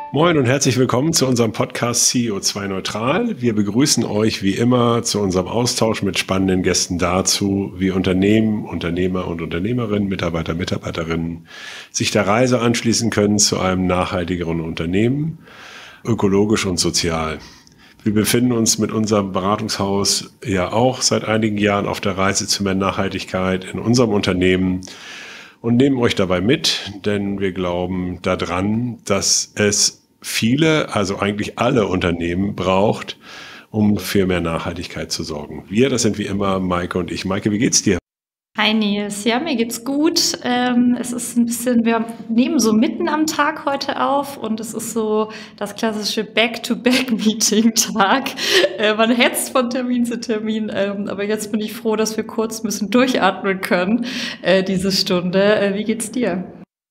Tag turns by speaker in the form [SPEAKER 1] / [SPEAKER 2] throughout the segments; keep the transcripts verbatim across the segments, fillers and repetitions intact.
[SPEAKER 1] Moin und herzlich willkommen zu unserem Podcast C E O zwei Neutral. Wir begrüßen euch wie immer zu unserem Austausch mit spannenden Gästen dazu, wie Unternehmen, Unternehmer und Unternehmerinnen, Mitarbeiter, Mitarbeiterinnen sich der Reise anschließen können zu einem nachhaltigeren Unternehmen, ökologisch und sozial. Wir befinden uns mit unserem Beratungshaus ja auch seit einigen Jahren auf der Reise zu mehr Nachhaltigkeit in unserem Unternehmen und nehmen euch dabei mit, denn wir glauben daran, dass es viele, also eigentlich alle Unternehmen braucht, um für mehr Nachhaltigkeit zu sorgen. Wir, das sind wie immer Maike und ich. Maike, wie geht's dir?
[SPEAKER 2] Hi Nils, ja, mir geht's gut. Ähm, es ist ein bisschen, wir nehmen so mitten am Tag heute auf und es ist so das klassische Back-to-Back-Meeting-Tag. Äh, man hetzt von Termin zu Termin, ähm, aber jetzt bin ich froh, dass wir kurz ein bisschen durchatmen können, äh, diese Stunde. Äh, wie geht's dir?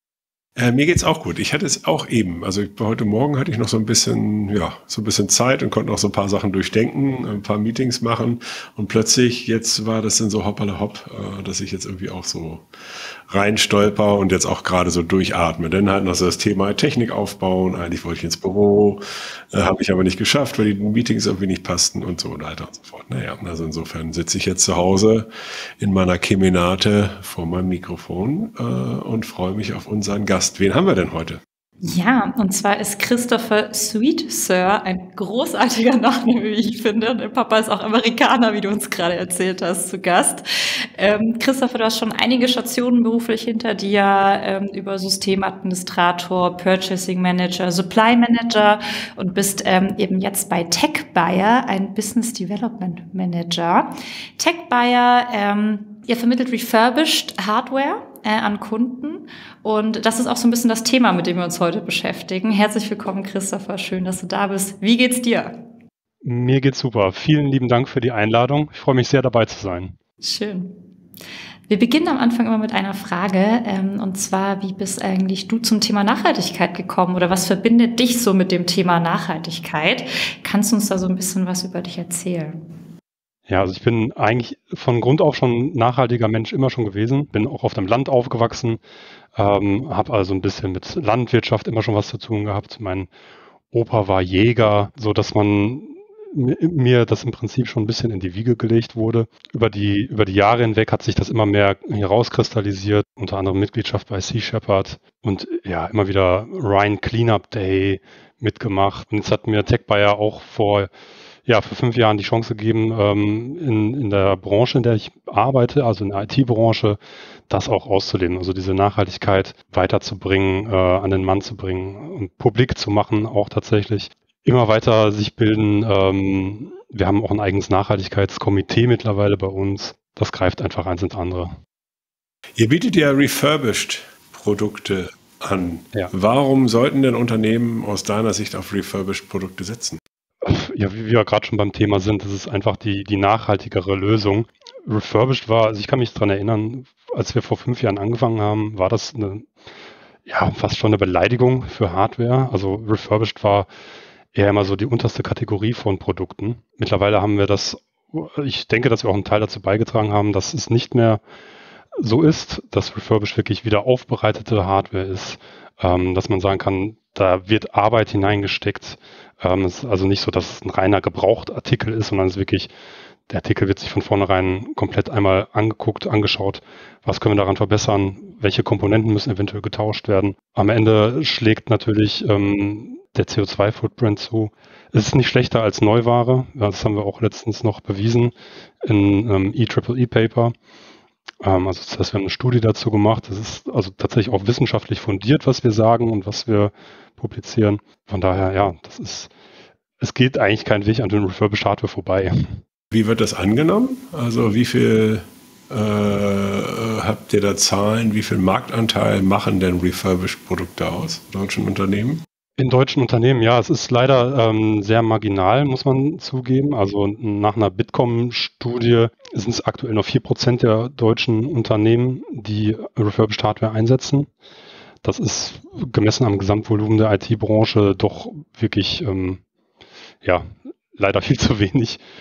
[SPEAKER 1] Äh, mir geht's auch gut. Ich hatte es auch eben. Also ich, heute Morgen hatte ich noch so ein bisschen, ja, so ein bisschen Zeit und konnte noch so ein paar Sachen durchdenken, ein paar Meetings machen. Und plötzlich, jetzt war das dann so hoppala hopp, äh, dass ich jetzt irgendwie auch so reinstolper und jetzt auch gerade so durchatme. Dann halt noch so das Thema Technik aufbauen. Eigentlich wollte ich ins Büro, äh, habe ich aber nicht geschafft, weil die Meetings irgendwie nicht passten und so weiter und so fort. Naja, also insofern sitze ich jetzt zu Hause in meiner Kemenate vor meinem Mikrofon äh, und freue mich auf unseren Gast. Wen haben wir denn heute?
[SPEAKER 2] Ja, und zwar ist Christopher Sweetsir ein großartiger Nachname, wie ich finde. Und der Papa ist auch Amerikaner, wie du uns gerade erzählt hast, zu Gast. Ähm, Christopher, du hast schon einige Stationen beruflich hinter dir, ähm, über Systemadministrator, Purchasing Manager, Supply Manager und bist ähm, eben jetzt bei TechBuyer, ein Business Development Manager. TechBuyer, ähm, ihr vermittelt refurbished Hardware äh, an Kunden und das ist auch so ein bisschen das Thema, mit dem wir uns heute beschäftigen. Herzlich willkommen, Christopher. Schön, dass du da bist. Wie geht's dir?
[SPEAKER 3] Mir geht's super. Vielen lieben Dank für die Einladung. Ich freue mich sehr, dabei zu sein.
[SPEAKER 2] Schön. Wir beginnen am Anfang immer mit einer Frage, ähm, und zwar, wie bist eigentlich du zum Thema Nachhaltigkeit gekommen oder was verbindet dich so mit dem Thema Nachhaltigkeit? Kannst du uns da so ein bisschen was über dich erzählen?
[SPEAKER 3] Ja, also ich bin eigentlich von Grund auf schon ein nachhaltiger Mensch immer schon gewesen, bin auch auf dem Land aufgewachsen, ähm, habe also ein bisschen mit Landwirtschaft immer schon was zu tun gehabt. Mein Opa war Jäger, so dass man mir das im Prinzip schon ein bisschen in die Wiege gelegt wurde. Über die, über die Jahre hinweg hat sich das immer mehr herauskristallisiert, unter anderem Mitgliedschaft bei Sea Shepherd und ja, immer wieder Rhine Cleanup Day mitgemacht. Und jetzt hat mir TechBuyer auch vor ja, vor fünf Jahren die Chance gegeben, ähm, in, in der Branche, in der ich arbeite, also in der I T-Branche, das auch auszuleben, also diese Nachhaltigkeit weiterzubringen, äh, an den Mann zu bringen und publik zu machen, auch tatsächlich. Immer weiter sich bilden. Ähm, wir haben auch ein eigenes Nachhaltigkeitskomitee mittlerweile bei uns. Das greift einfach eins ins andere.
[SPEAKER 1] Ihr bietet ja refurbished Produkte an.
[SPEAKER 3] Ja.
[SPEAKER 1] Warum sollten denn Unternehmen aus deiner Sicht auf refurbished Produkte setzen?
[SPEAKER 3] Ja, wie wir gerade schon beim Thema sind, das ist einfach die, die nachhaltigere Lösung. Refurbished war, also ich kann mich daran erinnern, als wir vor fünf Jahren angefangen haben, war das eine, ja, fast schon eine Beleidigung für Hardware. Also refurbished war eher immer so die unterste Kategorie von Produkten. Mittlerweile haben wir das, ich denke, dass wir auch einen Teil dazu beigetragen haben, dass es nicht mehr so ist, dass refurbished wirklich wieder aufbereitete Hardware ist, ähm, dass man sagen kann, da wird Arbeit hineingesteckt. Ähm, es ist also nicht so, dass es ein reiner Gebrauchtartikel ist, sondern es ist wirklich, der Artikel wird sich von vornherein komplett einmal angeguckt, angeschaut, was können wir daran verbessern, welche Komponenten müssen eventuell getauscht werden. Am Ende schlägt natürlich ähm, der C O zwei Footprint zu. Es ist nicht schlechter als Neuware, ja, das haben wir auch letztens noch bewiesen in ähm, E E E Paper. Ähm, also das heißt, wir haben eine Studie dazu gemacht. Das ist also tatsächlich auch wissenschaftlich fundiert, was wir sagen und was wir publizieren. Von daher, ja, das ist, es geht eigentlich kein Weg an den Refurbished Hardware vorbei.
[SPEAKER 1] Wie wird das angenommen? Also wie viel äh, habt ihr da Zahlen? Wie viel Marktanteil machen denn refurbished Produkte aus, deutschen Unternehmen?
[SPEAKER 3] In deutschen Unternehmen, ja, es ist leider ähm, sehr marginal, muss man zugeben. Also nach einer Bitkom-Studie sind es aktuell noch vier Prozent der deutschen Unternehmen, die refurbished Hardware einsetzen. Das ist gemessen am Gesamtvolumen der I T-Branche doch wirklich, ähm, ja, leider viel zu wenig.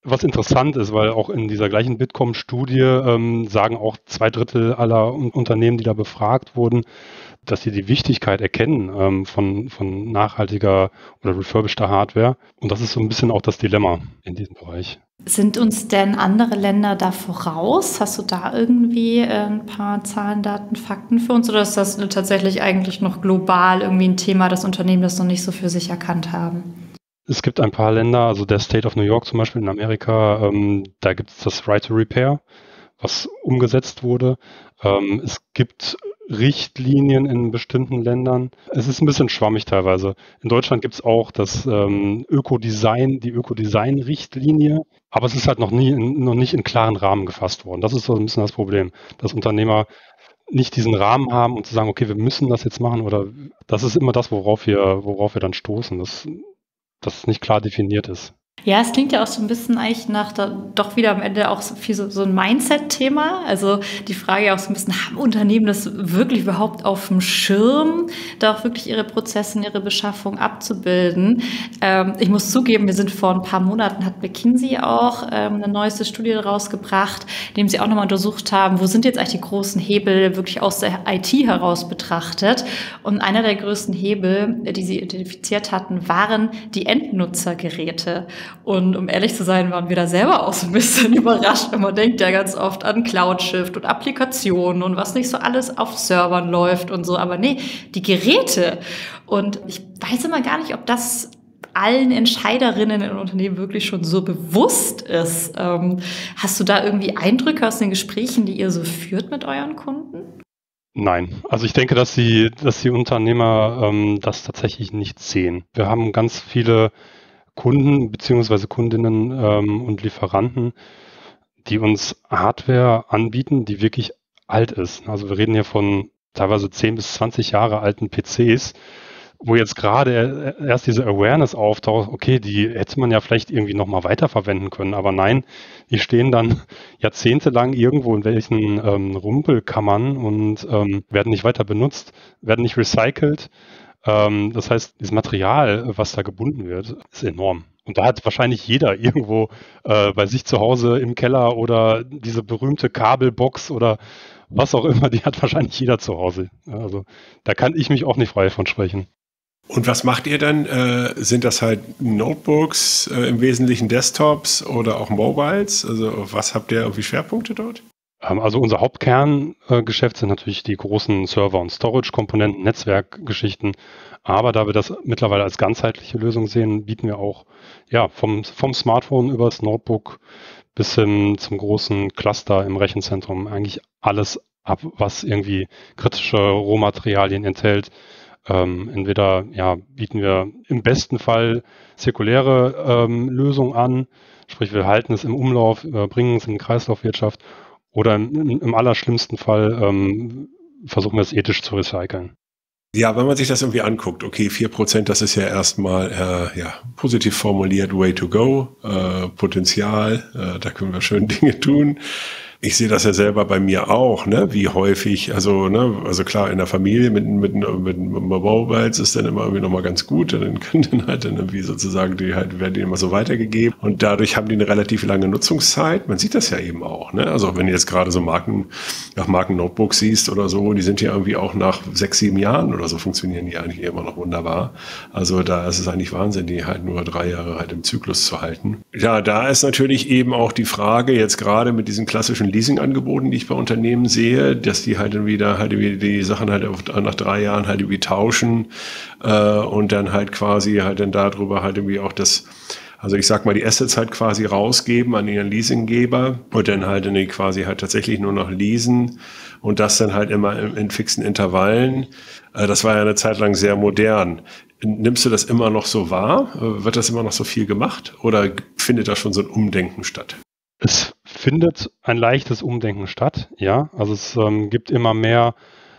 [SPEAKER 3] Was interessant ist, weil auch in dieser gleichen Bitkom-Studie ähm, sagen auch zwei Drittel aller Un- Unternehmen, die da befragt wurden, dass sie die Wichtigkeit erkennen ähm, von, von nachhaltiger oder refurbisheder Hardware. Und das ist so ein bisschen auch das Dilemma in diesem Bereich.
[SPEAKER 2] Sind uns denn andere Länder da voraus? Hast du da irgendwie äh, ein paar Zahlen, Daten, Fakten für uns? Oder ist das tatsächlich eigentlich noch global irgendwie ein Thema, das Unternehmen das noch nicht so für sich erkannt haben?
[SPEAKER 3] Es gibt ein paar Länder, also der State of New York zum Beispiel in Amerika, ähm, da gibt es das Right to Repair, was umgesetzt wurde. Ähm, es gibt Richtlinien in bestimmten Ländern. Es ist ein bisschen schwammig teilweise. In Deutschland gibt es auch das ähm, Ökodesign, die Ökodesign-Richtlinie, aber es ist halt noch nie, in, noch nicht in klaren Rahmen gefasst worden. Das ist so ein bisschen das Problem, dass Unternehmer nicht diesen Rahmen haben und zu sagen, okay, wir müssen das jetzt machen, oder das ist immer das, worauf wir, worauf wir dann stoßen, dass, dass es nicht klar definiert ist.
[SPEAKER 2] Ja, es klingt ja auch so ein bisschen eigentlich nach, da, doch wieder am Ende auch so viel so, so ein Mindset-Thema. Also die Frage ja auch so ein bisschen, haben Unternehmen das wirklich überhaupt auf dem Schirm, da auch wirklich ihre Prozesse und ihre Beschaffung abzubilden? Ähm, ich muss zugeben, wir sind vor ein paar Monaten, hat McKinsey auch ähm, eine neueste Studie rausgebracht, in dem sie auch nochmal untersucht haben, wo sind jetzt eigentlich die großen Hebel wirklich aus der I T heraus betrachtet. Und einer der größten Hebel, die sie identifiziert hatten, waren die Endnutzergeräte. Und um ehrlich zu sein, waren wir da selber auch so ein bisschen überrascht, weil man denkt ja ganz oft an Cloud-Shift und Applikationen und was nicht so alles auf Servern läuft und so. Aber nee, die Geräte. Und ich weiß immer gar nicht, ob das allen Entscheiderinnen in Unternehmen wirklich schon so bewusst ist. Ähm, hast du da irgendwie Eindrücke aus den Gesprächen, die ihr so führt mit euren Kunden?
[SPEAKER 3] Nein, also ich denke, dass die, dass die Unternehmer ähm, das tatsächlich nicht sehen. Wir haben ganz viele Kunden beziehungsweise Kundinnen ähm, und Lieferanten, die uns Hardware anbieten, die wirklich alt ist. Also wir reden hier von teilweise zehn bis zwanzig Jahre alten P Cs, wo jetzt gerade erst diese Awareness auftaucht, okay, die hätte man ja vielleicht irgendwie nochmal weiterverwenden können, aber nein, die stehen dann jahrzehntelang irgendwo in welchen ähm, Rumpelkammern und ähm, werden nicht weiter benutzt, werden nicht recycelt. Ähm, das heißt, das Material, was da gebunden wird, ist enorm. Und da hat wahrscheinlich jeder irgendwo äh, bei sich zu Hause im Keller oder diese berühmte Kabelbox oder was auch immer, die hat wahrscheinlich jeder zu Hause. Also da kann ich mich auch nicht frei von sprechen.
[SPEAKER 1] Und was macht ihr dann? Äh, sind das halt Notebooks, äh, im Wesentlichen Desktops oder auch Mobiles? Also auf was habt ihr irgendwie Schwerpunkte dort?
[SPEAKER 3] Ähm, also unser Hauptkerngeschäft äh, sind natürlich die großen Server- und Storage-Komponenten, Netzwerkgeschichten. Aber da wir das mittlerweile als ganzheitliche Lösung sehen, bieten wir auch ja, vom, vom Smartphone über das Notebook bis hin zum großen Cluster im Rechenzentrum eigentlich alles ab, was irgendwie kritische Rohmaterialien enthält. Ähm, entweder ja, bieten wir im besten Fall zirkuläre ähm, Lösungen an, sprich wir halten es im Umlauf, äh, bringen es in die Kreislaufwirtschaft, oder im, im allerschlimmsten Fall ähm, versuchen wir es ethisch zu recyceln.
[SPEAKER 1] Ja, wenn man sich das irgendwie anguckt, okay, vier Prozent, das ist ja erstmal äh, ja, positiv formuliert, way to go, äh, Potenzial, äh, da können wir schön Dinge tun. Ich sehe das ja selber bei mir auch, ne, wie häufig, also, ne, also klar, in der Familie mit, mit, mit Mobiles ist dann immer irgendwie nochmal ganz gut, dann können dann halt dann irgendwie sozusagen, die halt, werden die immer so weitergegeben und dadurch haben die eine relativ lange Nutzungszeit. Man sieht das ja eben auch, ne, also wenn du jetzt gerade so Marken, nach Marken-Notebooks siehst oder so, die sind ja irgendwie auch nach sechs, sieben Jahren oder so funktionieren die eigentlich immer noch wunderbar. Also da ist es eigentlich Wahnsinn, die halt nur drei Jahre halt im Zyklus zu halten. Ja, da ist natürlich eben auch die Frage, jetzt gerade mit diesen klassischen Leasing-Angeboten, die ich bei Unternehmen sehe, dass die halt dann wieder halt irgendwie die Sachen halt nach drei Jahren halt irgendwie tauschen äh, und dann halt quasi halt dann darüber halt irgendwie auch das, also ich sag mal, die Assets halt quasi rausgeben an ihren Leasinggeber und dann halt dann quasi halt tatsächlich nur noch leasen und das dann halt immer in, in fixen Intervallen. Äh, das war ja eine Zeit lang sehr modern. Nimmst du das immer noch so wahr? Wird das immer noch so viel gemacht oder findet da schon so ein Umdenken statt?
[SPEAKER 3] Es findet ein leichtes Umdenken statt, ja. Also es ähm, gibt immer mehr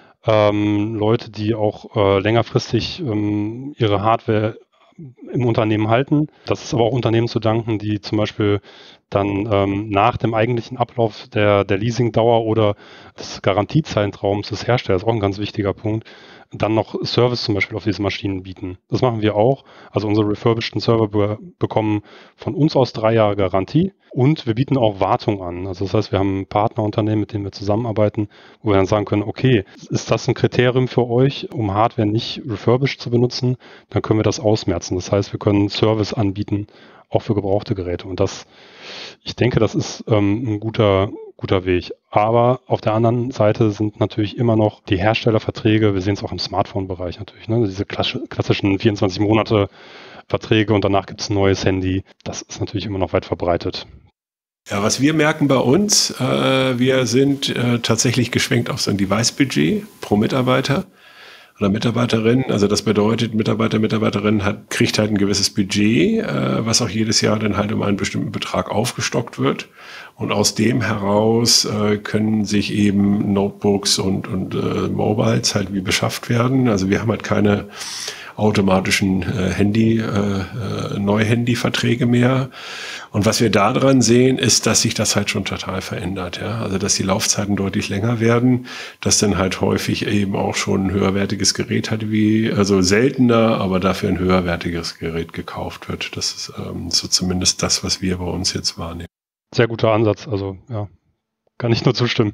[SPEAKER 3] ähm, Leute, die auch äh, längerfristig ähm, ihre Hardware im Unternehmen halten. Das ist aber auch Unternehmen zu danken, die zum Beispiel dann ähm, nach dem eigentlichen Ablauf der, der Leasingdauer oder des Garantiezeitraums des Herstellers, auch ein ganz wichtiger Punkt, dann noch Service zum Beispiel auf diese Maschinen bieten. Das machen wir auch. Also unsere refurbisheden Server be- bekommen von uns aus drei Jahre Garantie und wir bieten auch Wartung an. Also das heißt, wir haben Partnerunternehmen, mit denen wir zusammenarbeiten, wo wir dann sagen können, okay, ist das ein Kriterium für euch, um Hardware nicht refurbished zu benutzen, dann können wir das ausmerzen. Das heißt, wir können Service anbieten, auch für gebrauchte Geräte. Und das, ich denke, das ist ähm, ein guter guter Weg. Aber auf der anderen Seite sind natürlich immer noch die Herstellerverträge, wir sehen es auch im Smartphone-Bereich natürlich, ne? Diese klassischen vierundzwanzig Monate Verträge und danach gibt es ein neues Handy. Das ist natürlich immer noch weit verbreitet.
[SPEAKER 1] Ja, was wir merken bei uns, äh, wir sind äh, tatsächlich geschwenkt auf so ein Device-Budget pro Mitarbeiter oder Mitarbeiterin. Also das bedeutet, Mitarbeiter, Mitarbeiterin hat, kriegt halt ein gewisses Budget, äh, was auch jedes Jahr dann halt um einen bestimmten Betrag aufgestockt wird. Und aus dem heraus äh, können sich eben Notebooks und, und äh, Mobiles halt wie beschafft werden. Also wir haben halt keine automatischen äh, Handy, äh, äh, Neu-Handy-Verträge mehr. Und was wir daran sehen, ist, dass sich das halt schon total verändert. Ja? Also dass die Laufzeiten deutlich länger werden, dass dann halt häufig eben auch schon ein höherwertiges Gerät hat, wie also seltener, aber dafür ein höherwertiges Gerät gekauft wird. Das ist ähm, so zumindest das, was wir bei uns jetzt wahrnehmen.
[SPEAKER 3] Sehr guter Ansatz, also ja, kann ich nur zustimmen.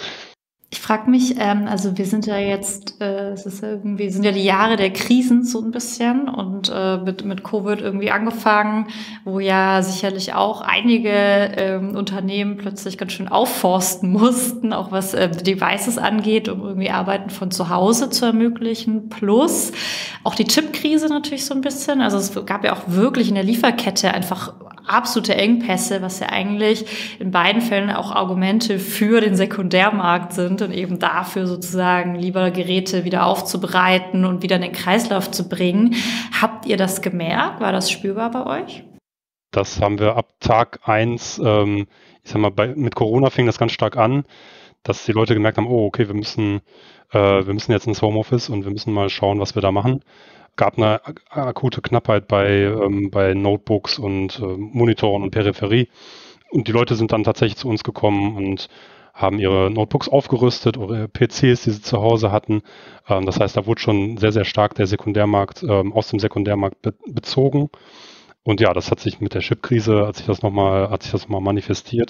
[SPEAKER 2] Ich frage mich, ähm, also wir sind ja jetzt, äh, es ist irgendwie, sind ja die Jahre der Krisen so ein bisschen und äh, mit, mit Covid irgendwie angefangen, wo ja sicherlich auch einige ähm, Unternehmen plötzlich ganz schön aufforsten mussten, auch was äh, Devices angeht, um irgendwie Arbeiten von zu Hause zu ermöglichen. Plus auch die Chipkrise natürlich so ein bisschen. Also es gab ja auch wirklich in der Lieferkette einfach absolute Engpässe, was ja eigentlich in beiden Fällen auch Argumente für den Sekundärmarkt sind und eben dafür sozusagen lieber Geräte wieder aufzubereiten und wieder in den Kreislauf zu bringen. Habt ihr das gemerkt? War das spürbar bei euch?
[SPEAKER 3] Das haben wir ab Tag eins, ähm, ich sag mal, bei, mit Corona fing das ganz stark an, dass die Leute gemerkt haben, oh, okay, wir müssen, äh, wir müssen jetzt ins Homeoffice und wir müssen mal schauen, was wir da machen. Gab eine akute Knappheit bei, ähm, bei Notebooks und äh, Monitoren und Peripherie. Und die Leute sind dann tatsächlich zu uns gekommen und haben ihre Notebooks aufgerüstet oder ihre P Cs, die sie zu Hause hatten. Ähm, das heißt, da wurde schon sehr, sehr stark der Sekundärmarkt ähm, aus dem Sekundärmarkt be- bezogen. Und ja, das hat sich mit der Chipkrise, hat sich das nochmal, hat sich das nochmal manifestiert,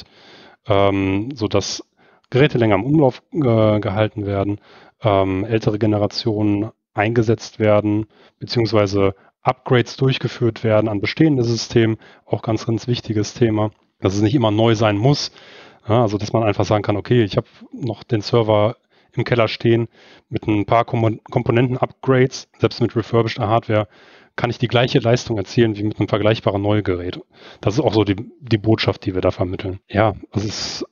[SPEAKER 3] ähm, sodass Geräte länger im Umlauf äh, gehalten werden, ähm, ältere Generationen eingesetzt werden, beziehungsweise Upgrades durchgeführt werden an bestehende Systemen, auch ganz, ganz wichtiges Thema, dass es nicht immer neu sein muss, ja, also dass man einfach sagen kann, okay, ich habe noch den Server im Keller stehen mit ein paar Kom- Komponenten-Upgrades, selbst mit refurbished Hardware, kann ich die gleiche Leistung erzielen wie mit einem vergleichbaren Neugerät. Das ist auch so die, die Botschaft, die wir da vermitteln. Ja, es ist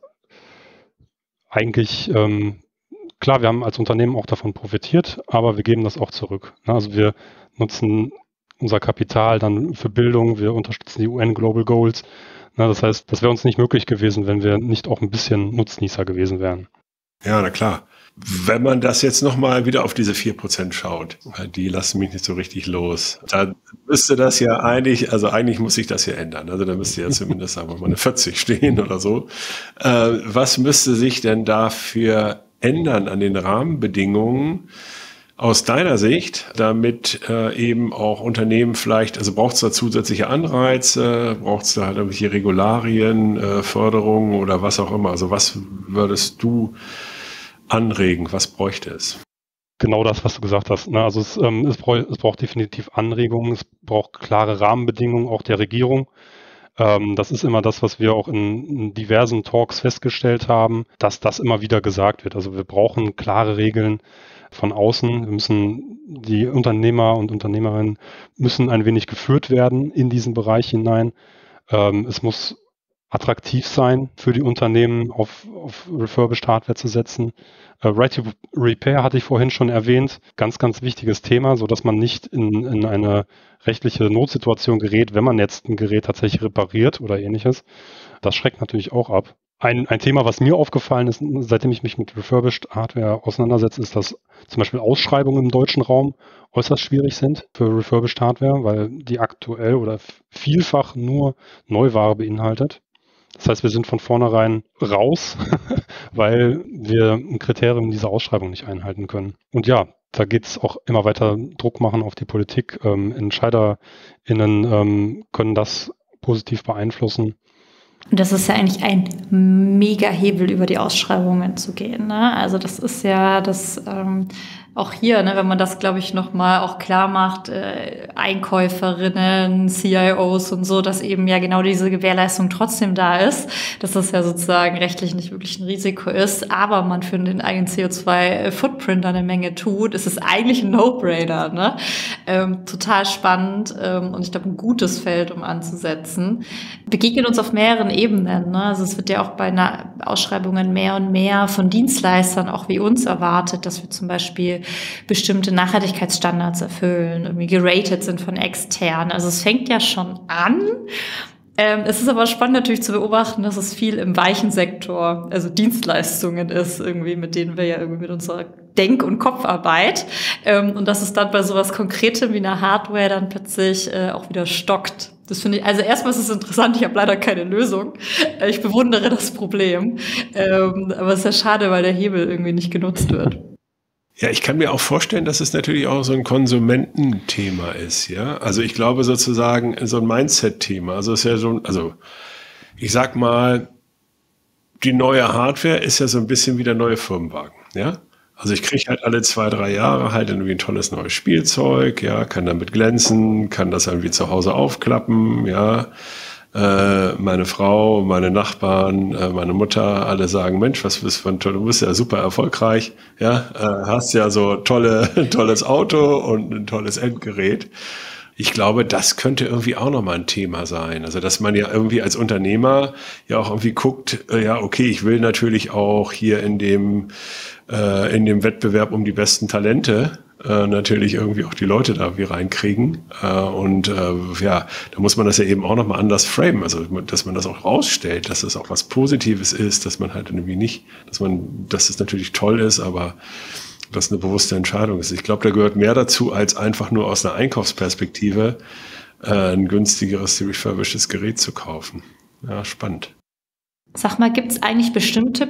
[SPEAKER 3] eigentlich ähm, klar, wir haben als Unternehmen auch davon profitiert, aber wir geben das auch zurück. Also wir nutzen unser Kapital dann für Bildung, wir unterstützen die U N Global Goals. Das heißt, das wäre uns nicht möglich gewesen, wenn wir nicht auch ein bisschen Nutznießer gewesen wären.
[SPEAKER 1] Ja, na klar. Wenn man das jetzt nochmal wieder auf diese vier Prozent schaut, die lassen mich nicht so richtig los, dann müsste das ja eigentlich, also eigentlich muss sich das ja ändern. Also da müsste ja zumindest, sagen wir mal, eine vierzig stehen oder so. Äh, was müsste sich denn dafür ändern an den Rahmenbedingungen aus deiner Sicht, damit äh, eben auch Unternehmen vielleicht, also braucht es da zusätzliche Anreize, braucht es da halt irgendwelche Regularien, äh, Förderungen oder was auch immer? Also was würdest du anregen? Was bräuchte es?
[SPEAKER 3] Genau das, was du gesagt hast. Ne? Also es, ähm, es, braucht, es braucht definitiv Anregungen, es braucht klare Rahmenbedingungen auch der Regierung. Ähm, das ist immer das, was wir auch in, in diversen Talks festgestellt haben, dass das immer wieder gesagt wird. Also wir brauchen klare Regeln von außen. Wir müssen, die Unternehmer und Unternehmerinnen müssen ein wenig geführt werden in diesen Bereich hinein. Ähm, es muss attraktiv sein für die Unternehmen, auf, auf refurbished Hardware zu setzen. Uh, Right to Repair hatte ich vorhin schon erwähnt. Ganz, ganz wichtiges Thema, so dass man nicht in, in eine rechtliche Notsituation gerät, wenn man jetzt ein Gerät tatsächlich repariert oder ähnliches. Das schreckt natürlich auch ab. Ein, ein Thema, was mir aufgefallen ist, seitdem ich mich mit refurbished Hardware auseinandersetze, ist, dass zum Beispiel Ausschreibungen im deutschen Raum äußerst schwierig sind für refurbished Hardware, weil die aktuell oder vielfach nur Neuware beinhaltet. Das heißt, wir sind von vornherein raus, weil wir ein Kriterium dieser Ausschreibung nicht einhalten können. Und ja, da geht es auch immer weiter Druck machen auf die Politik. Ähm, EntscheiderInnen ähm, können das positiv beeinflussen.
[SPEAKER 2] Und das ist ja eigentlich ein mega Hebel, über die Ausschreibungen zu gehen, ne? Also das ist ja das ähm, auch hier, ne, wenn man das, glaube ich, nochmal auch klar macht, äh, Einkäuferinnen, C I Os und so, dass eben ja genau diese Gewährleistung trotzdem da ist, dass das ja sozusagen rechtlich nicht wirklich ein Risiko ist, aber man für den eigenen C O zwei Footprint eine Menge tut, ist es eigentlich ein No-Brainer, ne? Ähm, total spannend ähm, und ich glaube ein gutes Feld, um anzusetzen. Begegnet uns auf mehreren Ebenen, ne? Also es wird ja auch bei Na- Ausschreibungen mehr und mehr von Dienstleistern auch wie uns erwartet, dass wir zum Beispiel bestimmte Nachhaltigkeitsstandards erfüllen, irgendwie geratet sind von extern. Also es fängt ja schon an. Ähm, es ist aber spannend natürlich zu beobachten, dass es viel im weichen Sektor, also Dienstleistungen ist, irgendwie, mit denen wir ja irgendwie mit unserer Denk- und Kopfarbeit, ähm, und dass es dann bei sowas Konkretem wie einer Hardware dann plötzlich äh, auch wieder stockt. Das finde ich, also erstmal ist es interessant, ich habe leider keine Lösung. Äh, ich bewundere das Problem. Ähm, aber es ist ja schade, weil der Hebel irgendwie nicht genutzt wird.
[SPEAKER 1] Ja, ich kann mir auch vorstellen, dass es natürlich auch so ein Konsumententhema ist, ja. Also ich glaube sozusagen so ein Mindset-Thema. Also es ist ja so, also ich sag mal, die neue Hardware ist ja so ein bisschen wie der neue Firmenwagen, ja. Also ich kriege halt alle zwei, drei Jahre halt irgendwie ein tolles neues Spielzeug, ja, kann damit glänzen, kann das irgendwie zu Hause aufklappen, ja. Äh, meine Frau, meine Nachbarn, äh, meine Mutter, alle sagen, Mensch, was bist du für ein toll, du bist ja super erfolgreich, ja, äh, hast ja so tolle, tolles Auto und ein tolles Endgerät. Ich glaube, das könnte irgendwie auch nochmal ein Thema sein. Also, dass man ja irgendwie als Unternehmer ja auch irgendwie guckt, äh, ja, okay, ich will natürlich auch hier in dem, äh, in dem Wettbewerb um die besten Talente äh, natürlich irgendwie auch die Leute da wie reinkriegen. Äh, und äh, ja, da muss man das ja eben auch nochmal anders framen. Also, dass man das auch rausstellt, dass es auch was Positives ist, dass man halt irgendwie nicht, dass man, dass es natürlich toll ist, aber das eine bewusste Entscheidung ist. Ich glaube, da gehört mehr dazu, als einfach nur aus einer Einkaufsperspektive äh, ein günstigeres, refurbishedes Gerät zu kaufen. Ja, spannend.
[SPEAKER 2] Sag mal, gibt es eigentlich bestimmte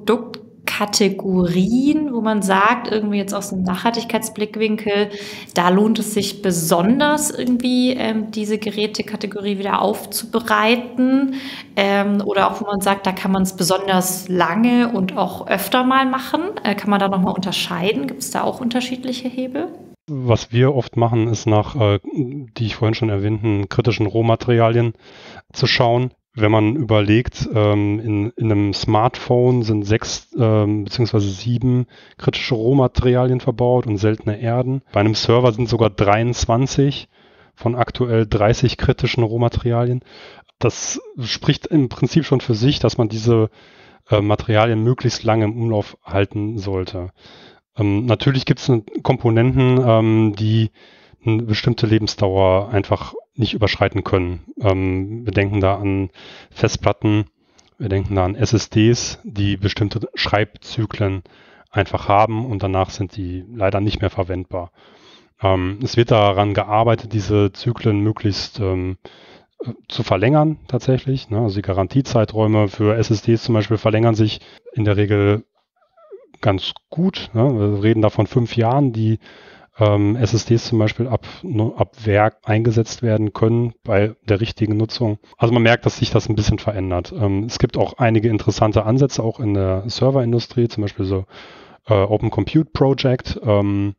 [SPEAKER 2] Produktkategorien, wo man sagt, irgendwie jetzt aus einem Nachhaltigkeitsblickwinkel, da lohnt es sich besonders irgendwie ähm, diese Gerätekategorie wieder aufzubereiten? Ähm, oder auch wo man sagt, da kann man es besonders lange und auch öfter mal machen? Äh, kann man da nochmal unterscheiden? Gibt es da auch unterschiedliche Hebel?
[SPEAKER 3] Was wir oft machen, ist nach, äh, die ich vorhin schon erwähnten, kritischen Rohmaterialien zu schauen. Wenn man überlegt, ähm, in, in einem Smartphone sind sechs ähm, beziehungsweise sieben kritische Rohmaterialien verbaut und seltene Erden. Bei einem Server sind sogar dreiundzwanzig von aktuell dreißig kritischen Rohmaterialien. Das spricht im Prinzip schon für sich, dass man diese äh, Materialien möglichst lange im Umlauf halten sollte. Ähm, natürlich gibt es Komponenten, ähm, die eine bestimmte Lebensdauer einfach nicht überschreiten können. Ähm, wir denken da an Festplatten, wir denken da an S S Ds, die bestimmte Schreibzyklen einfach haben und danach sind die leider nicht mehr verwendbar. Ähm, es wird daran gearbeitet, diese Zyklen möglichst ähm, zu verlängern tatsächlich. Ne? Also die Garantiezeiträume für S S Ds zum Beispiel verlängern sich in der Regel ganz gut. Ne? Wir reden da von fünf Jahren, die ähm, S S Ds zum Beispiel ab, ne, ab Werk eingesetzt werden können bei der richtigen Nutzung. Also man merkt, dass sich das ein bisschen verändert. Ähm, es gibt auch einige interessante Ansätze auch in der Serverindustrie, zum Beispiel so äh, Open Compute Project, ähm,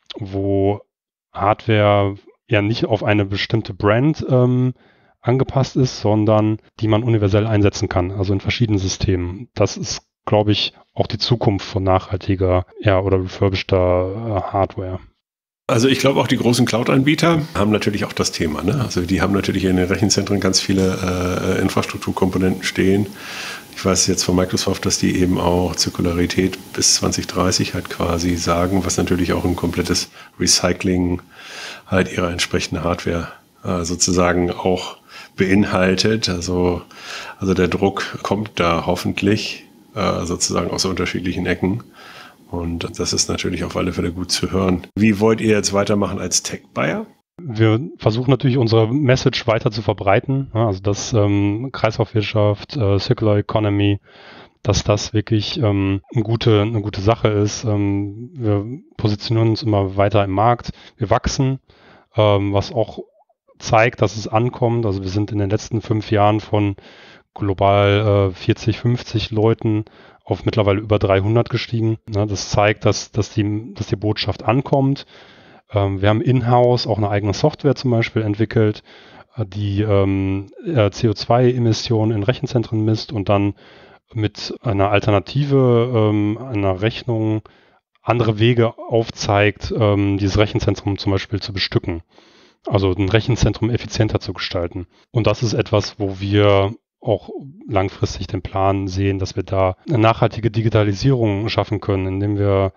[SPEAKER 3] wo Hardware ja nicht auf eine bestimmte Brand ähm, angepasst ist, sondern die man universell einsetzen kann, also in verschiedenen Systemen. Das ist, glaube ich, auch die Zukunft von nachhaltiger ja, oder refurbisheder äh, Hardware.
[SPEAKER 1] Also ich glaube auch die großen Cloud-Anbieter haben natürlich auch das Thema. Ne? Also die haben natürlich in den Rechenzentren ganz viele äh, Infrastrukturkomponenten stehen. Ich weiß jetzt von Microsoft, dass die eben auch Zirkularität bis zwanzig dreißig halt quasi sagen, was natürlich auch ein komplettes Recycling halt ihrer entsprechenden Hardware äh, sozusagen auch beinhaltet. Also, also der Druck kommt da hoffentlich äh, sozusagen aus unterschiedlichen Ecken. Und das ist natürlich auf alle Fälle gut zu hören. Wie wollt ihr jetzt weitermachen als Tech-Buyer?
[SPEAKER 3] Wir versuchen natürlich unsere Message weiter zu verbreiten, also dass ähm, Kreislaufwirtschaft, äh, Circular Economy, dass das wirklich ähm, eine gute, eine gute Sache ist. Ähm, wir positionieren uns immer weiter im Markt. Wir wachsen, ähm, was auch zeigt, dass es ankommt. Also wir sind in den letzten fünf Jahren von global äh, vierzig, fünfzig Leuten auf mittlerweile über dreihundert gestiegen. Ne, das zeigt, dass, dass, die, dass die Botschaft ankommt. Ähm, wir haben in-house auch eine eigene Software zum Beispiel entwickelt, äh, die ähm, C O zwei Emissionen in Rechenzentren misst und dann mit einer Alternative, ähm, einer Rechnung andere Wege aufzeigt, ähm, dieses Rechenzentrum zum Beispiel zu bestücken. Also ein Rechenzentrum effizienter zu gestalten. Und das ist etwas, wo wir auch langfristig den Plan sehen, dass wir da eine nachhaltige Digitalisierung schaffen können, indem wir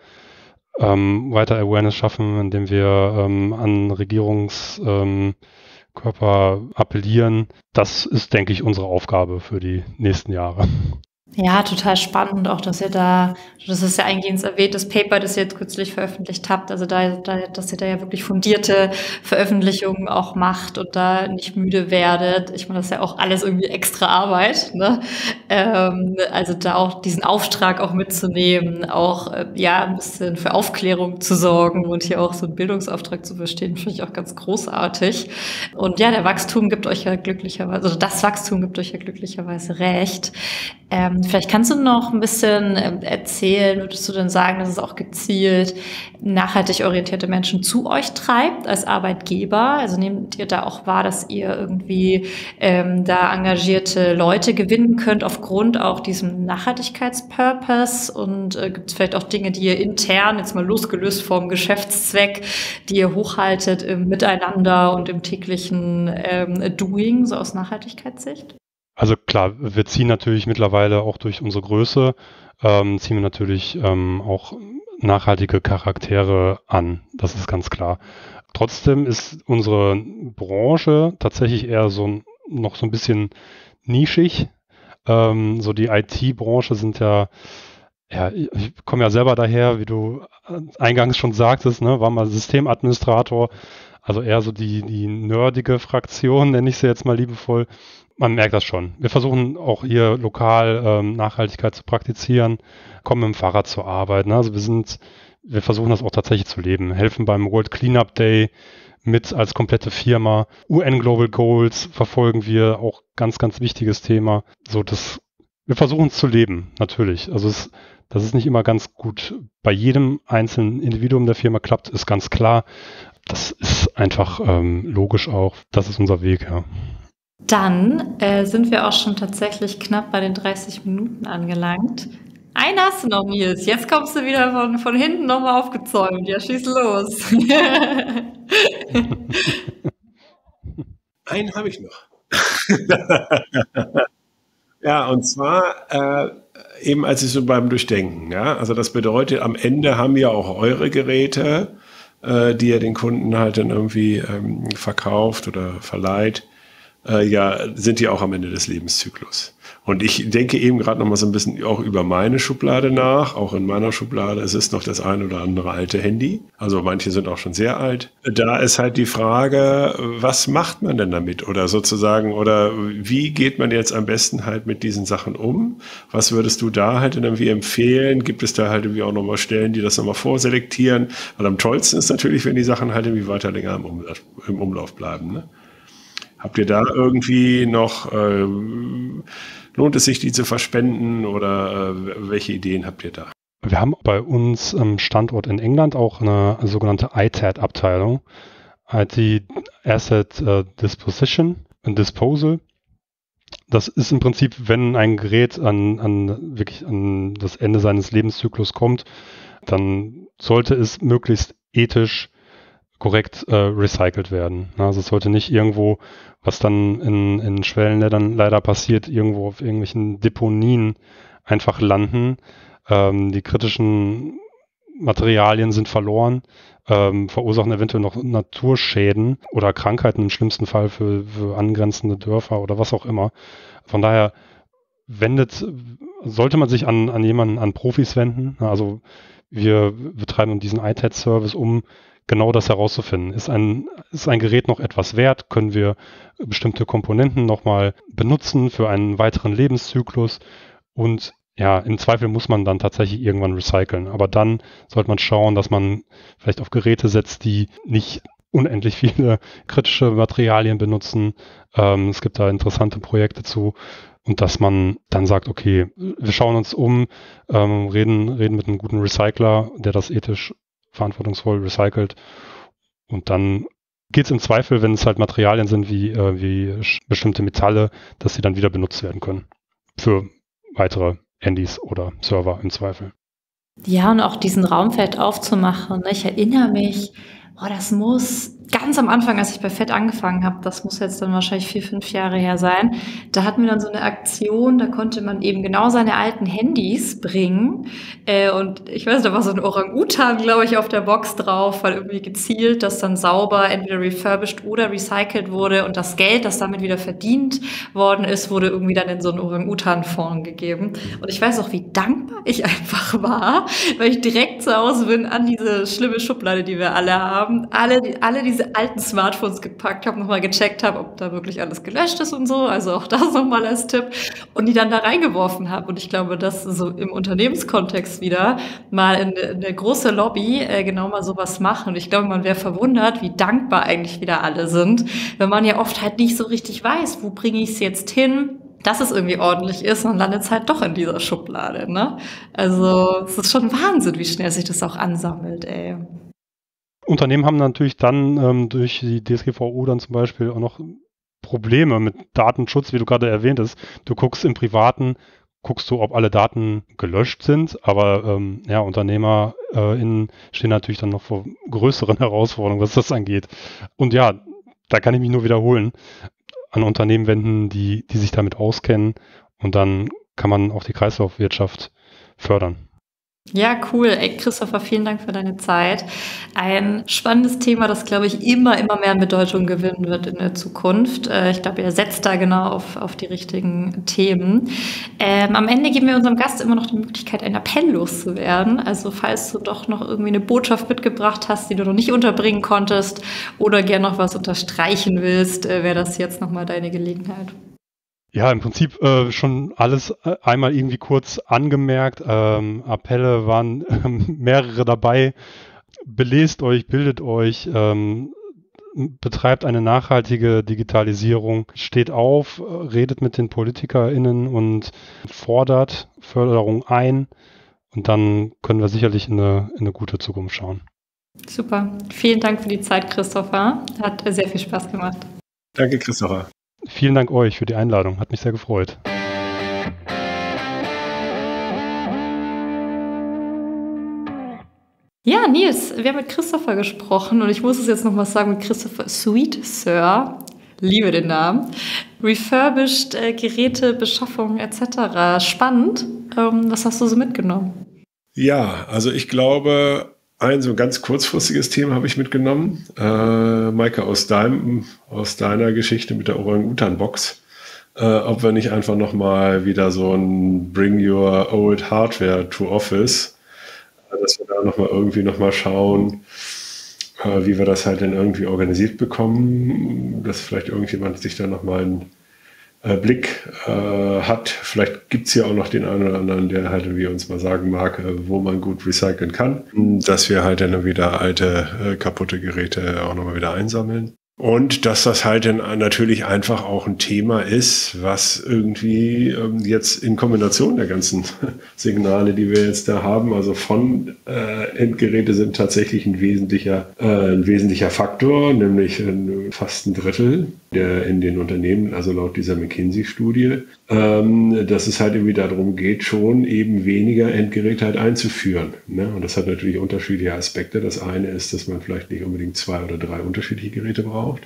[SPEAKER 3] ähm, weiter Awareness schaffen, indem wir ähm, an Regierungskörper ähm, appellieren. Das ist, denke ich, unsere Aufgabe für die nächsten Jahre.
[SPEAKER 2] Ja, total spannend auch, dass ihr da, das ist ja eingehend erwähnt, das Paper, das ihr jetzt kürzlich veröffentlicht habt, also da, da, dass ihr da ja wirklich fundierte Veröffentlichungen auch macht und da nicht müde werdet. Ich meine, das ist ja auch alles irgendwie extra Arbeit, ne? Ähm, also da auch diesen Auftrag auch mitzunehmen, auch äh, ja ein bisschen für Aufklärung zu sorgen und hier auch so einen Bildungsauftrag zu verstehen, finde ich auch ganz großartig. Und ja, der Wachstum gibt euch ja glücklicherweise, also das Wachstum gibt euch ja glücklicherweise recht. Ähm, vielleicht kannst du noch ein bisschen erzählen, würdest du denn sagen, dass es auch gezielt nachhaltig orientierte Menschen zu euch treibt als Arbeitgeber? Also nehmt ihr da auch wahr, dass ihr irgendwie ähm, da engagierte Leute gewinnen könnt aufgrund auch diesem Nachhaltigkeitspurpose? Und äh, gibt es vielleicht auch Dinge, die ihr intern, jetzt mal losgelöst vom Geschäftszweck, die ihr hochhaltet im Miteinander und im täglichen ähm, Doing, so aus Nachhaltigkeitssicht?
[SPEAKER 3] Also klar, wir ziehen natürlich mittlerweile auch durch unsere Größe, ähm, ziehen wir natürlich ähm, auch nachhaltige Charaktere an, das ist ganz klar. Trotzdem ist unsere Branche tatsächlich eher so noch so ein bisschen nischig. Ähm, so die I T-Branche sind ja, ja, ich komme ja selber daher, wie du eingangs schon sagtest, ne, war mal Systemadministrator, also eher so die, die nerdige Fraktion, nenne ich sie jetzt mal liebevoll. Man merkt das schon. Wir versuchen auch hier lokal ähm, Nachhaltigkeit zu praktizieren, kommen mit dem Fahrrad zur Arbeit. Ne? Also wir sind, wir versuchen das auch tatsächlich zu leben, helfen beim World Cleanup Day mit als komplette Firma. U N Global Goals verfolgen wir, auch ganz, ganz wichtiges Thema. So, das, wir versuchen es zu leben, natürlich. Also es, dass es nicht immer ganz gut bei jedem einzelnen Individuum der Firma klappt, ist ganz klar. Das ist einfach ähm, logisch auch. Das ist unser Weg, ja.
[SPEAKER 2] Dann äh, sind wir auch schon tatsächlich knapp bei den dreißig Minuten angelangt. Einen hast du noch, Nils. Jetzt kommst du wieder von, von hinten nochmal aufgezäumt. Ja, schieß los.
[SPEAKER 1] Einen habe ich noch. Ja, und zwar äh, eben als ich so beim Durchdenken. Ja? Also das bedeutet, am Ende haben wir auch eure Geräte, äh, die ihr den Kunden halt dann irgendwie ähm, verkauft oder verleiht. Äh, ja, sind die auch am Ende des Lebenszyklus. Und ich denke eben gerade noch mal so ein bisschen auch über meine Schublade nach. Auch in meiner Schublade, es ist noch das ein oder andere alte Handy. Also manche sind auch schon sehr alt. Da ist halt die Frage, was macht man denn damit? Oder sozusagen, oder wie geht man jetzt am besten halt mit diesen Sachen um? Was würdest du da halt irgendwie empfehlen? Gibt es da halt irgendwie auch nochmal Stellen, die das nochmal vorselektieren? Weil am tollsten ist natürlich, wenn die Sachen halt irgendwie weiter länger im Umlauf, im Umlauf bleiben, ne? Habt ihr da irgendwie noch, äh, lohnt es sich, die zu verspenden oder äh, welche Ideen habt ihr da?
[SPEAKER 3] Wir haben bei uns am Standort in England auch eine sogenannte I T A D-Abteilung, I T Asset uh, Disposition and Disposal. Das ist im Prinzip, wenn ein Gerät an, an wirklich an das Ende seines Lebenszyklus kommt, dann sollte es möglichst ethisch korrekt äh, recycelt werden. Also es sollte nicht irgendwo, was dann in, in Schwellenländern leider passiert, irgendwo auf irgendwelchen Deponien einfach landen. Ähm, die kritischen Materialien sind verloren, ähm, verursachen eventuell noch Naturschäden oder Krankheiten im schlimmsten Fall für, für angrenzende Dörfer oder was auch immer. Von daher wendet, sollte man sich an, an jemanden, an Profis wenden. Also wir betreiben diesen I T A D-Service, um genau das herauszufinden. Ist ein, ist ein Gerät noch etwas wert? Können wir bestimmte Komponenten nochmal benutzen für einen weiteren Lebenszyklus? Und ja, im Zweifel muss man dann tatsächlich irgendwann recyceln. Aber dann sollte man schauen, dass man vielleicht auf Geräte setzt, die nicht unendlich viele kritische Materialien benutzen. Ähm, es gibt da interessante Projekte zu. Und dass man dann sagt, okay, wir schauen uns um, ähm, reden, reden mit einem guten Recycler, der das ethisch verantwortungsvoll recycelt. Und dann geht es im Zweifel, wenn es halt Materialien sind wie, äh, wie bestimmte Metalle, dass sie dann wieder benutzt werden können für weitere Handys oder Server im Zweifel.
[SPEAKER 2] Ja, und auch diesen Raum vielleicht aufzumachen. Ne? Ich erinnere mich, oh, das muss ganz am Anfang, als ich bei Fett angefangen habe, das muss jetzt dann wahrscheinlich vier, fünf Jahre her sein, da hatten wir dann so eine Aktion, da konnte man eben genau seine alten Handys bringen. Äh, und ich weiß, da war so ein Orang-Utan, glaube ich, auf der Box drauf, weil irgendwie gezielt das dann sauber entweder refurbished oder recycelt wurde und das Geld, das damit wieder verdient worden ist, wurde irgendwie dann in so einen Orang-Utan-Fonds gegeben. Und ich weiß auch, wie dankbar ich einfach war, weil ich direkt zu Hause bin an diese schlimme Schublade, die wir alle haben, alle, alle diese alten Smartphones gepackt habe, nochmal gecheckt habe, ob da wirklich alles gelöscht ist und so, also auch das nochmal als Tipp, und die dann da reingeworfen habe. Und ich glaube, dass so im Unternehmenskontext wieder mal in eine große Lobby äh, genau mal sowas machen. Und ich glaube, man wäre verwundert, wie dankbar eigentlich wieder alle sind, wenn man ja oft halt nicht so richtig weiß, wo bringe ich es jetzt hin, dass es irgendwie ordentlich ist, und dann landet es halt doch in dieser Schublade, ne? Also es ist schon Wahnsinn, wie schnell sich das auch ansammelt, ey.
[SPEAKER 3] Unternehmen haben natürlich dann ähm, durch die D S G V O dann zum Beispiel auch noch Probleme mit Datenschutz, wie du gerade erwähnt hast. Du guckst im Privaten, guckst du, ob alle Daten gelöscht sind, aber ähm, ja, UnternehmerInnen stehen natürlich dann noch vor größeren Herausforderungen, was das angeht. Und ja, da kann ich mich nur wiederholen, an Unternehmen wenden, die, die sich damit auskennen, und dann kann man auch die Kreislaufwirtschaft fördern.
[SPEAKER 2] Ja, cool. Ey, Christopher, vielen Dank für deine Zeit. Ein spannendes Thema, das, glaube ich, immer, immer mehr an Bedeutung gewinnen wird in der Zukunft. Äh, ich glaube, ihr setzt da genau auf, auf die richtigen Themen. Ähm, am Ende geben wir unserem Gast immer noch die Möglichkeit, einen Appell loszuwerden. Also falls du doch noch irgendwie eine Botschaft mitgebracht hast, die du noch nicht unterbringen konntest oder gern noch was unterstreichen willst, äh, wäre das jetzt nochmal deine Gelegenheit.
[SPEAKER 3] Ja, im Prinzip äh, schon alles äh, einmal irgendwie kurz angemerkt. Ähm, Appelle waren äh, mehrere dabei. Belest euch, bildet euch, ähm, betreibt eine nachhaltige Digitalisierung, steht auf, redet mit den PolitikerInnen und fordert Förderung ein. Und dann können wir sicherlich in eine, in eine gute Zukunft schauen.
[SPEAKER 2] Super. Vielen Dank für die Zeit, Christopher. Hat sehr viel Spaß gemacht.
[SPEAKER 1] Danke, Christopher.
[SPEAKER 3] Vielen Dank euch für die Einladung. Hat mich sehr gefreut.
[SPEAKER 2] Ja, Nils, wir haben mit Christopher gesprochen und ich muss es jetzt noch mal sagen, mit Christopher Sweet Sir, liebe den Namen, refurbished äh, Geräte, Beschaffung et cetera. Spannend. Ähm, was hast du so mitgenommen?
[SPEAKER 1] Ja, also ich glaube, ein so ganz kurzfristiges Thema habe ich mitgenommen. Äh, Maike, aus, deinem, aus deiner Geschichte mit der Orang-Utan-Box, äh, ob wir nicht einfach nochmal wieder so ein Bring Your Old Hardware to Office, dass wir da nochmal irgendwie nochmal schauen, äh, wie wir das halt dann irgendwie organisiert bekommen, dass vielleicht irgendjemand sich da nochmal einen äh, Blick äh, hat. Vielleicht gibt es ja auch noch den einen oder anderen, der halt wie uns mal sagen mag, äh, wo man gut recyceln kann, dass wir halt dann wieder alte, äh, kaputte Geräte auch nochmal wieder einsammeln. Und dass das halt dann natürlich einfach auch ein Thema ist, was irgendwie ähm, jetzt in Kombination der ganzen Signale, die wir jetzt da haben, also von äh, Endgeräte sind tatsächlich ein wesentlicher, äh, ein wesentlicher Faktor, nämlich äh, fast ein Drittel der in den Unternehmen, also laut dieser McKinsey-Studie, ähm, dass es halt irgendwie darum geht, schon eben weniger Endgeräte halt einzuführen. Ne? Und das hat natürlich unterschiedliche Aspekte. Das eine ist, dass man vielleicht nicht unbedingt zwei oder drei unterschiedliche Geräte braucht.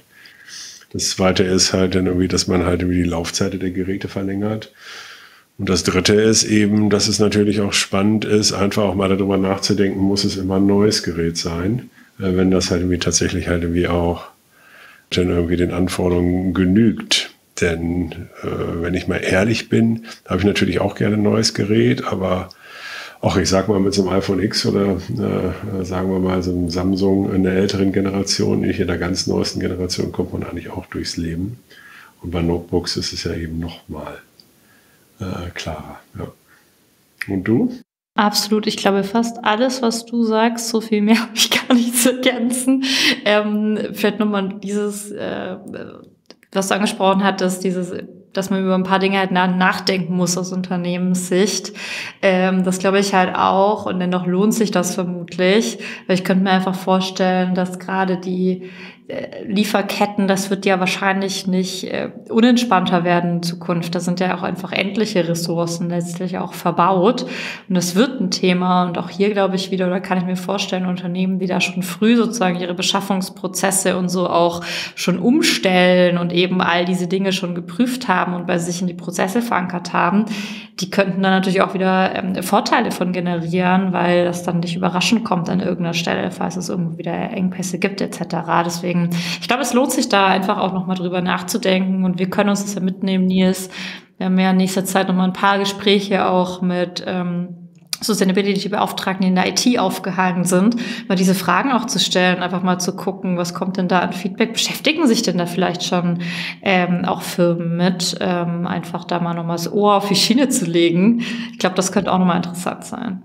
[SPEAKER 1] Das zweite ist halt dann irgendwie, dass man halt irgendwie die Laufzeit der Geräte verlängert. Und das dritte ist eben, dass es natürlich auch spannend ist, einfach auch mal darüber nachzudenken, muss es immer ein neues Gerät sein, äh, wenn das halt irgendwie tatsächlich halt irgendwie auch dann irgendwie den Anforderungen genügt. Denn äh, wenn ich mal ehrlich bin, habe ich natürlich auch gerne ein neues Gerät, aber auch ich sag mal mit so einem iPhone X oder äh, sagen wir mal so einem Samsung in der älteren Generation, nicht in der ganz neuesten Generation, kommt man eigentlich auch durchs Leben. Und bei Notebooks ist es ja eben noch mal äh, klarer. Ja. Und du?
[SPEAKER 2] Absolut. Ich glaube, fast alles, was du sagst, so viel mehr habe ich gar nicht zu ergänzen. Ähm, vielleicht nochmal dieses, äh, was du angesprochen hattest, dieses, dass man über ein paar Dinge halt nachdenken muss aus Unternehmenssicht. Ähm, das glaube ich halt auch. Und dennoch lohnt sich das vermutlich. Weil ich könnte mir einfach vorstellen, dass gerade die äh, Lieferketten, das wird ja wahrscheinlich nicht äh, unentspannter werden in Zukunft. Da sind ja auch einfach endliche Ressourcen letztlich auch verbaut. Und das wird ein Thema. Und auch hier glaube ich wieder, oder kann ich mir vorstellen, Unternehmen, die da schon früh sozusagen ihre Beschaffungsprozesse und so auch schon umstellen und eben all diese Dinge schon geprüft haben und bei sich in die Prozesse verankert haben, die könnten dann natürlich auch wieder ähm, Vorteile von generieren, weil das dann nicht überraschend kommt an irgendeiner Stelle, falls es irgendwo wieder Engpässe gibt et cetera. Deswegen, ich glaube, es lohnt sich da einfach auch nochmal drüber nachzudenken und wir können uns das ja mitnehmen, Nils. Wir haben ja in nächster Zeit nochmal ein paar Gespräche auch mit ähm, Sustainability-Beauftragten, die in der I T aufgehangen sind, mal diese Fragen auch zu stellen, einfach mal zu gucken, was kommt denn da an Feedback, beschäftigen sich denn da vielleicht schon ähm, auch Firmen mit, ähm, einfach da mal nochmal das Ohr auf die Schiene zu legen. Ich glaube, das könnte auch nochmal interessant sein.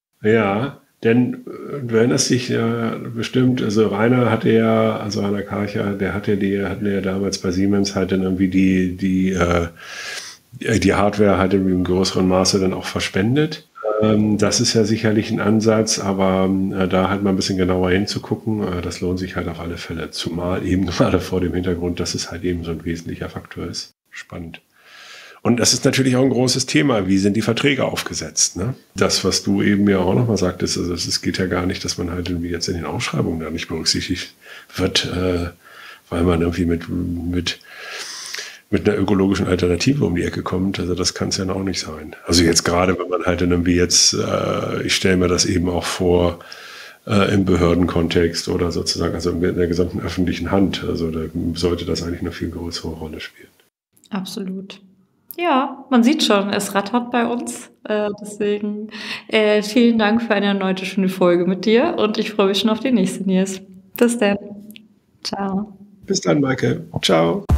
[SPEAKER 1] Ja, denn du erinnerst dich ja bestimmt, also Rainer hatte ja, also Rainer Karcher, der hatte die, hatten ja damals bei Siemens halt dann irgendwie die, die, äh, die Hardware halt in einem größeren Maße dann auch verspendet. Das ist ja sicherlich ein Ansatz, aber äh, da halt mal ein bisschen genauer hinzugucken, äh, das lohnt sich halt auf alle Fälle. Zumal eben gerade vor dem Hintergrund, dass es halt eben so ein wesentlicher Faktor ist. Spannend. Und das ist natürlich auch ein großes Thema. Wie sind die Verträge aufgesetzt? Ne? Das, was du eben ja auch nochmal sagtest, also es geht ja gar nicht, dass man halt irgendwie jetzt in den Ausschreibungen da nicht berücksichtigt wird, äh, weil man irgendwie mit, mit mit einer ökologischen Alternative um die Ecke kommt. Also das kann es ja auch nicht sein. Also jetzt gerade, wenn man halt irgendwie jetzt, äh, ich stelle mir das eben auch vor, äh, im Behördenkontext oder sozusagen, also in der gesamten öffentlichen Hand. Also da sollte das eigentlich eine viel größere Rolle spielen.
[SPEAKER 2] Absolut. Ja, man sieht schon, es rattert bei uns. Äh, deswegen äh, vielen Dank für eine erneute schöne Folge mit dir und ich freue mich schon auf die nächste, Nils. Bis dann. Ciao.
[SPEAKER 1] Bis dann, Maike. Ciao.